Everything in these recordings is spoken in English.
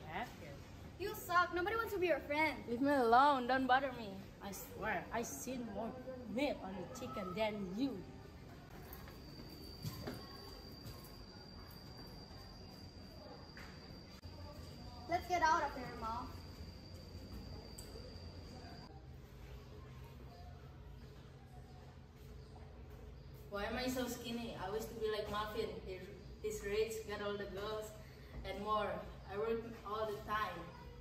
have here. You suck. Nobody wants to be your friend. Leave me alone. Don't bother me. I swear, I seen more meat on the chicken than you. Let's get out of here, Mom. Why am I so skinny? I wish to be like Muffin. He's rich, got all the girls, and more. I work all the time.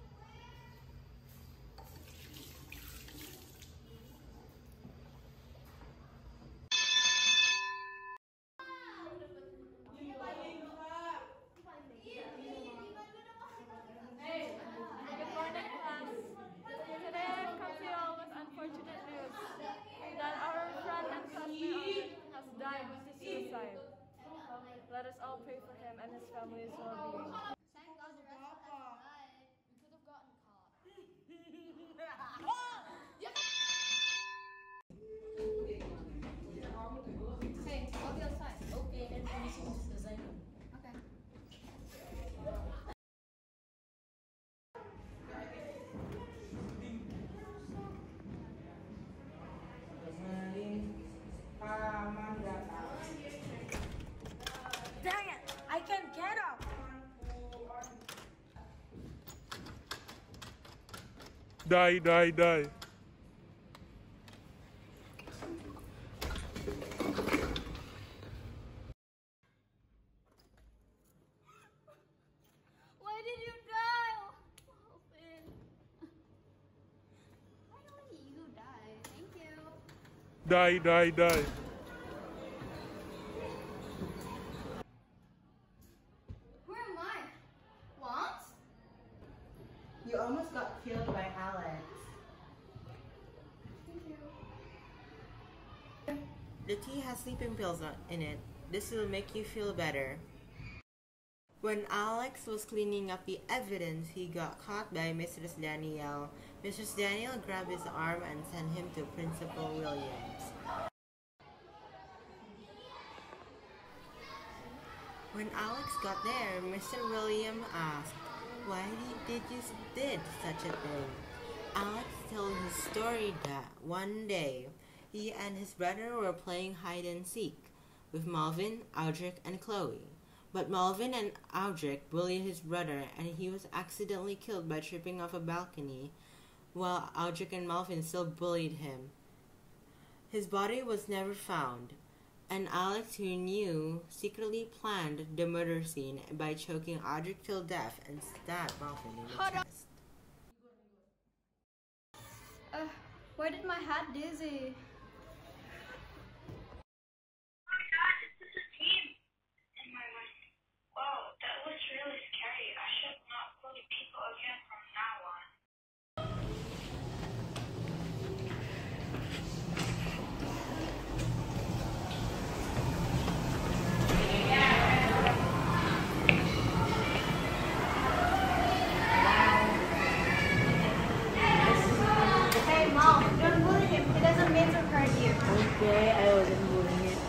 Let us all pray for him and his family's well-being. Thank God the rest of us died. We could have gotten caught. Hey, I'll be outside. Okay, then finishing this assignment. Okay. Dang it! I can't get up! Die, die, die. Why did you die? Open. Why don't you die? Thank you. Die, die, die. Where am I? What? You almost got killed by Alex. Thank you. The tea has sleeping pills in it. This will make you feel better. When Alex was cleaning up the evidence, he got caught by Mistress Danielle. Mistress Danielle grabbed his arm and sent him to Principal Williams. When Alex got there, Mr. William asked, "Why did you did such a thing?" Alex told his story that one day, he and his brother were playing hide and seek with Malvin, Aldrich, and Chloe. But Malvin and Aldrich bullied his brother, and he was accidentally killed by tripping off a balcony, while Aldrich and Malvin still bullied him. His body was never found, and Alex, who knew, secretly planned the murder scene by choking Aldrich till death and stabbed Malvin in the chest. Why did my hat dizzy? Hey, Mom, don't bully him. He doesn't mean to hurt you. Okay, I wasn't doing it.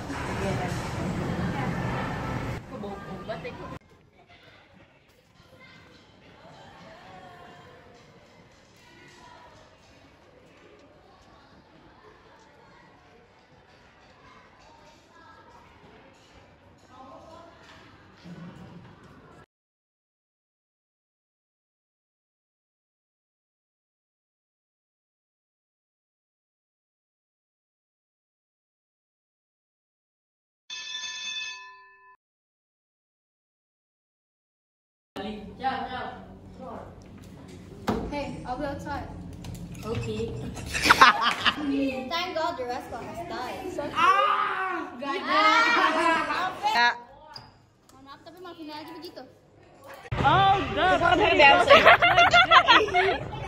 Hey, I'll be outside. Okay. Thank God the rest of us died. Maaf, tapi maafin aja begitu. Oh, God.